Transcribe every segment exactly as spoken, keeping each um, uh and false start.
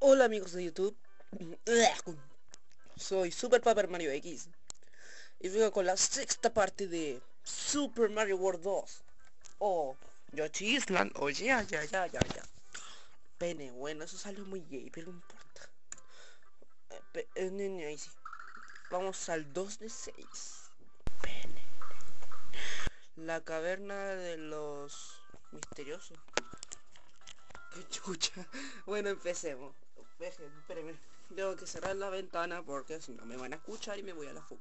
Hola amigos de YouTube, soy Super Paper Mario X y vengo con la sexta parte de Super Mario World dos o Yoshi Island, o ya, ya, ya, ya, ya. Pene, bueno, eso salió muy gay, pero no importa. Eh, pe- eh, niña, ahí sí. Vamos al dos de seis. Pene. La caverna de los misteriosos. Qué chucha. Bueno, empecemos. Dejen, espérenme. Tengo que cerrar la ventana porque si no me van a escuchar y me voy a la fuga.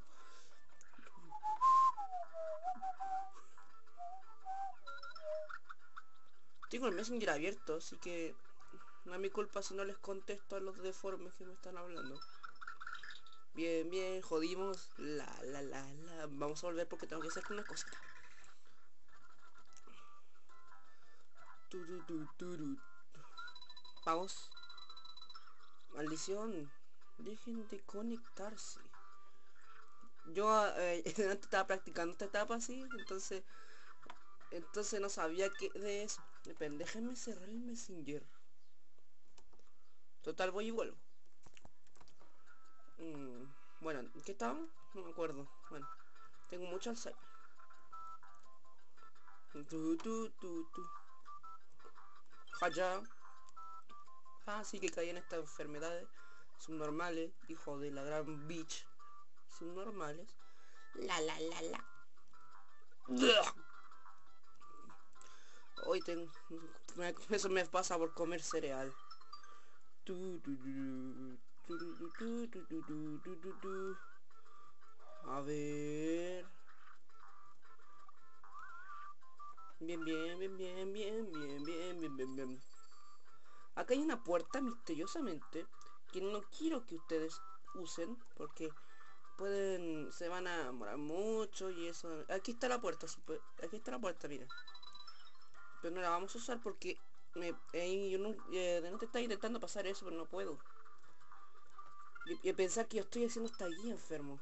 Tengo el Messenger abierto, así que no es mi culpa si no les contesto a los deformes que me están hablando. Bien, bien, jodimos. La, la, la, la. Vamos a volver porque tengo que hacer una cosita. Tu, tu, tu, tu, tu. Vamos. Maldición. Dejen de conectarse. Yo eh, antes estaba practicando esta etapa así, entonces entonces no sabía que de eso. Depende, déjenme cerrar el Messenger. Total, voy y vuelvo. Mm, bueno, ¿en qué estábamos? No me acuerdo. Bueno, tengo mucho Alzheimer. Tu, tu, tu, tu. Jaya. Ah, sí que caí en estas enfermedades subnormales, hijo de la gran bitch. Subnormales. La la la la. Hoy tengo... Eso me pasa por comer cereal. Tu, tu, tu, tu, tu, tu, tu, tu, tu, tu, tu. A ver... Bien, bien, bien, bien, bien, bien, bien, bien, bien, bien. Acá hay una puerta misteriosamente que no quiero que ustedes usen porque pueden, se van a demorar mucho y eso. Aquí está la puerta, super, aquí está la puerta, mira. Pero no la vamos a usar porque me, eh, yo no, eh, no te está intentando pasar eso, pero no puedo. Y, y pensar que yo estoy haciendo esta guía, enfermo.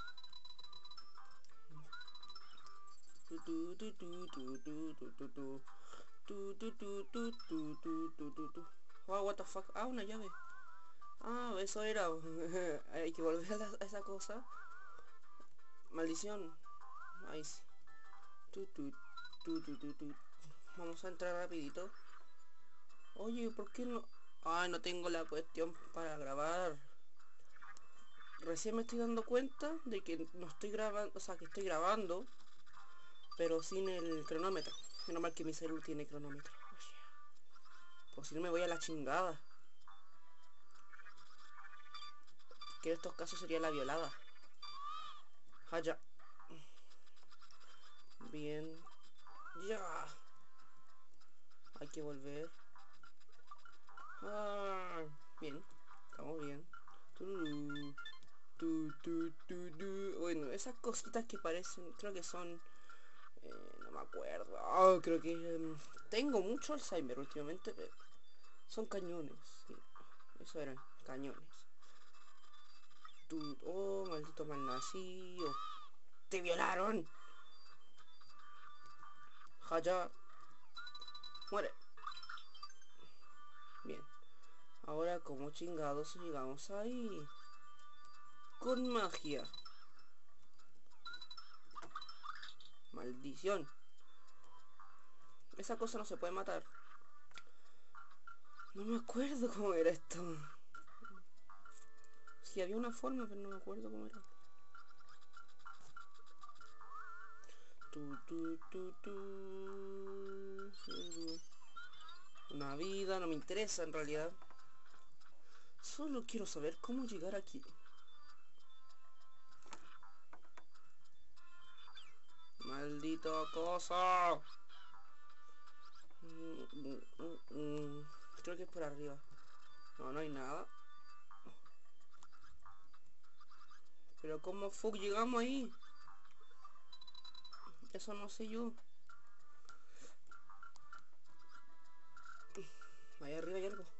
Tu, tu, tu, tu, tu, tu, tu, tu, tu. Tu, tu, tu, tu, tu, tu, tu, tu, tu. Oh, what the fuck. Ah, una llave. Ah, eso era. Hay que volver a, la- a esa cosa. Maldición. Ahí sí. Tu, tu, tu, tu, tu, tu. Vamos a entrar rapidito. Oye, ¿por qué no? Ay, no tengo la cuestión para grabar. Recién me estoy dando cuenta de que no estoy grabando, o sea, que estoy grabando, pero sin el cronómetro. Menos mal que mi celular tiene cronómetro. Pues si no me voy a la chingada. Que en estos casos sería la violada. Haya. Bien. Ya. Hay que volver. Ah, bien. Estamos bien. Tururú. Tu, tu, tu, tu. Bueno, esas cositas que parecen, creo que son... eh, no me acuerdo. Ah, creo que... em, tengo mucho Alzheimer últimamente. Pero son cañones. Sí. Eso eran cañones. Tu, oh, maldito malnacido. ¡Te violaron! Jaya. Muere. Bien. Ahora como chingados llegamos ahí. Con magia. Maldición. Esa cosa no se puede matar. No me acuerdo cómo era esto. Si había una forma, pero no me acuerdo cómo era. Tu, tu, tu, tu. Una vida, no me interesa en realidad. Solo quiero saber cómo llegar aquí. Maldito cosa. Mm, mm, mm, mm. Creo que es por arriba. No, no hay nada. Pero ¿cómo fuck llegamos ahí? Eso no sé yo. Ahí arriba hay algo.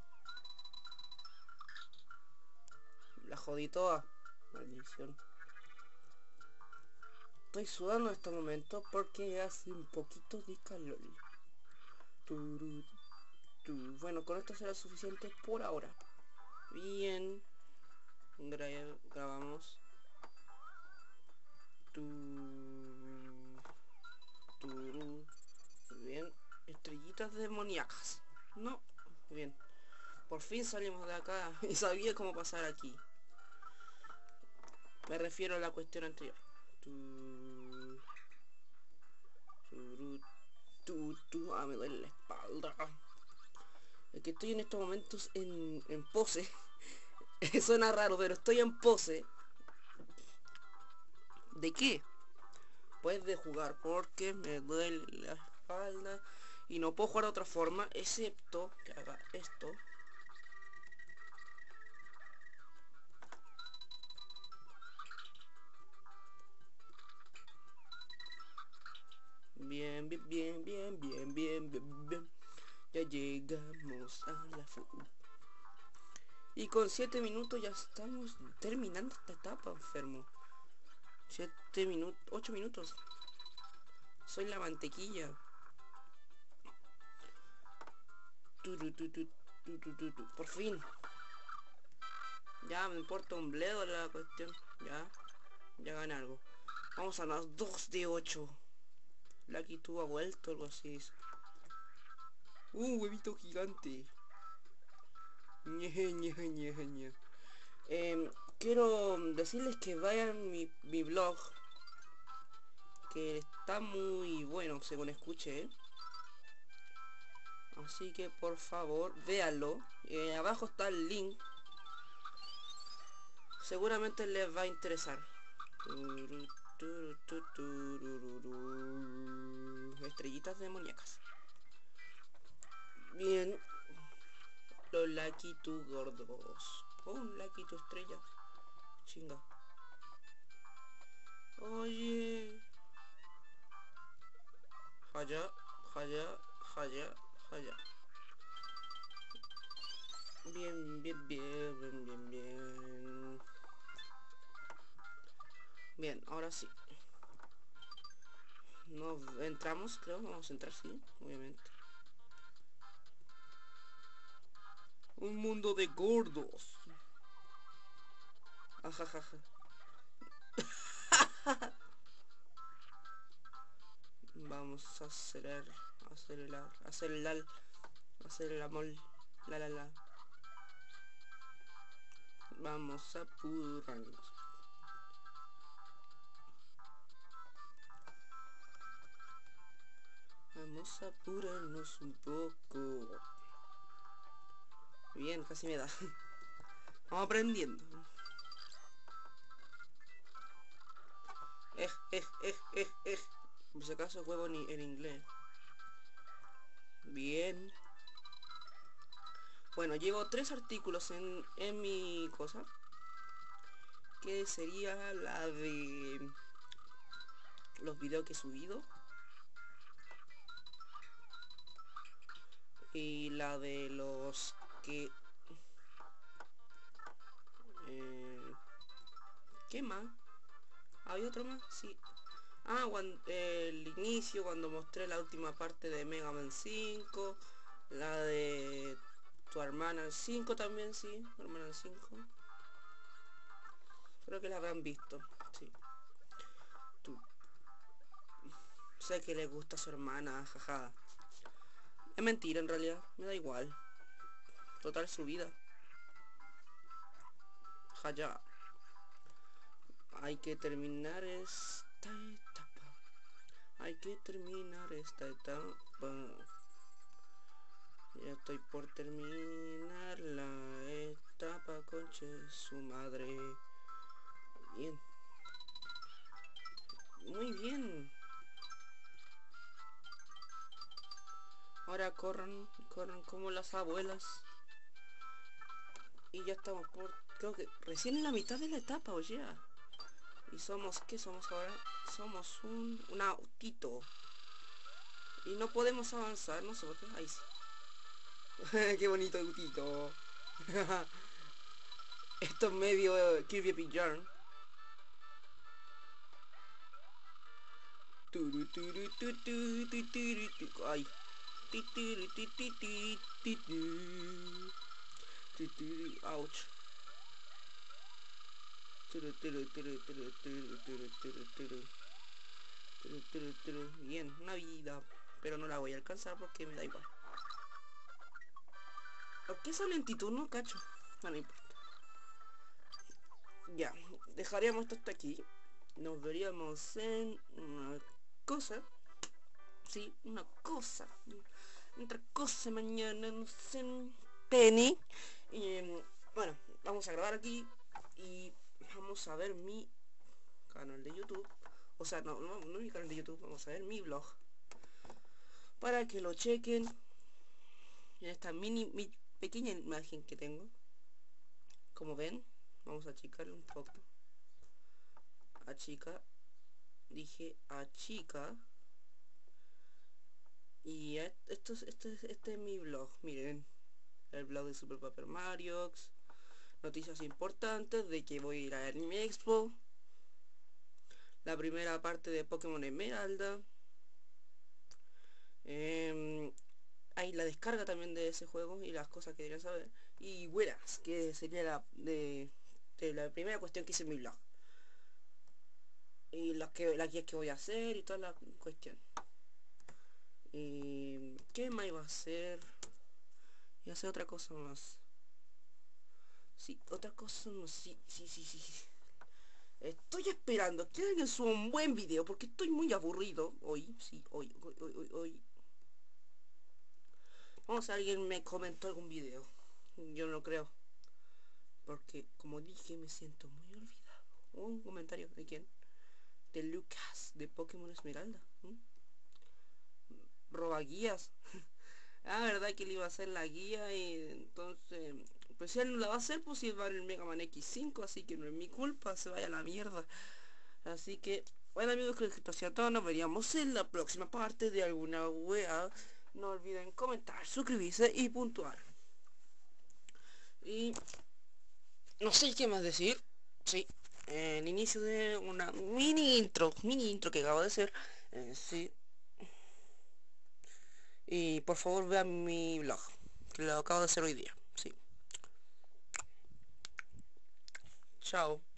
La jodí toda. Maldición. Estoy sudando en estos momentos porque hace un poquito de calor. Turu, tu. Bueno, con esto será suficiente por ahora. Bien. Gra grabamos. Tu... Turu. Bien. Estrellitas demoníacas. No. Bien. Por fin salimos de acá. Y sabía cómo pasar aquí. Me refiero a la cuestión anterior. Tu... Turu. Tu, tu. Ah, me duele la espalda. Es que estoy en estos momentos en, en pose. Suena raro, pero estoy en pose. ¿De qué? Pues de jugar, porque me duele la espalda y no puedo jugar de otra forma, excepto que haga esto. Bien, bien, bien, bien, bien, bien, bien, bien. Ya llegamos a la fu. Y con siete minutos ya estamos terminando esta etapa, enfermo. siete minutos, ocho minutos. Soy la mantequilla. Tu, tu, tu, tu, tu, tu, tu, tu. Por fin. Ya me importa un bledo la cuestión. Ya. Ya gané algo. Vamos a las dos de ocho. Lucky tú ha vuelto, algo así. Un huevito gigante. Ñe, ñe, ñe, ñe. Eh, quiero decirles que vayan mi, mi blog, que está muy bueno según escuché, ¿eh? Así que por favor véanlo. Eh, abajo está el link, seguramente les va a interesar. Estrellitas demoníacas. Bien. Los Lucky tú gordos. Oh, un Lucky tú estrella. Chinga. Oye. Jaya, jaya, jaya, jaya. Bien, bien, bien, bien, bien, bien. Bien, ahora sí. Nos entramos, creo. Vamos a entrar, sí, obviamente. Un mundo de gordos. Ajajaja. Vamos a acelerar, acelerar, acelerar, acelerar, mol, la la la. Vamos a apurarnos. Vamos a apurarnos un poco. Bien, casi me da. Vamos aprendiendo. Eh, eh, eh, eh, eh. Por si acaso juego en, en inglés. Bien. Bueno, llevo tres artículos en, en mi cosa. Que sería la de los videos que he subido. Y la de los que... Eh, ¿Qué más? ¿Hay otro más? Sí. Ah, cuando, eh, el inicio, cuando mostré la última parte de Mega Man cinco. La de tu hermana el cinco también, sí. Tu hermana el cinco. Creo que la habrán visto, sí. Tú. Sé que le gusta a su hermana, jaja. Es mentira en realidad, me da igual. Total su vida. Jaya. Hay que terminar esta etapa. Hay que terminar esta etapa. Ya estoy por terminar la etapa, conche su madre. Bien. Muy bien. Ahora corran, corran como las abuelas. Y ya estamos por... Creo que recién en la mitad de la etapa, oye. Y somos... ¿Qué somos ahora? Somos un, un autito. Y no podemos avanzar nosotros. Ahí sí. Qué bonito autito. Esto es medio uh, Kirby Epic Yarn. Ay. Ouch. Bien, una vida, pero no la voy a alcanzar porque me da igual. ¿Por qué esa lentitud? No cacho. No me importa. Ya, dejaríamos esto hasta aquí. Nos veríamos en una cosa. Sí, una cosa. Otra cosa mañana, no sé. Penny. Y bueno, vamos a grabar aquí. Y vamos a ver mi canal de YouTube. O sea, no, no, no mi canal de YouTube. Vamos a ver mi blog. Para que lo chequen. En esta mini, mi pequeña imagen que tengo. Como ven, vamos a achicarle un poco. Achica. Dije achica. Y esto es, esto es, este es mi blog, miren. El blog de Super Paper Mario. Noticias importantes de que voy a ir a Anime Expo. La primera parte de Pokémon Esmeralda. Eh, hay la descarga también de ese juego y las cosas que deberían saber. Y Buenas, que sería la de, de la primera cuestión que hice en mi blog. Y las que, las guías que voy a hacer y toda la cuestión. Y ¿qué más iba a hacer? Y hacer otra cosa más. Sí, otra cosa más. Sí, sí, sí, sí, sí. Estoy esperando que alguien suba un buen video porque estoy muy aburrido hoy. Sí, hoy, hoy, hoy, hoy, hoy. Vamos a ver, alguien me comentó algún video. Yo no creo. Porque, como dije, me siento muy olvidado. Un comentario, ¿de quién? De Lucas, de Pokémon Esmeralda. ¿Mm? Roba guías. Ah, verdad que le iba a hacer la guía y entonces... Pues si él no la va a hacer, pues si va en el Mega Man equis cinco, así que no es mi culpa, se vaya a la mierda. Así que, bueno amigos, creo que esto ha sido todo, nos veríamos en la próxima parte de alguna wea. No olviden comentar, suscribirse y puntuar. Y... no sé qué más decir. Sí, el inicio de una mini intro, mini intro que acabo de hacer. Eh, sí. Y por favor vean mi blog, que lo acabo de hacer hoy día. Sí. Chao.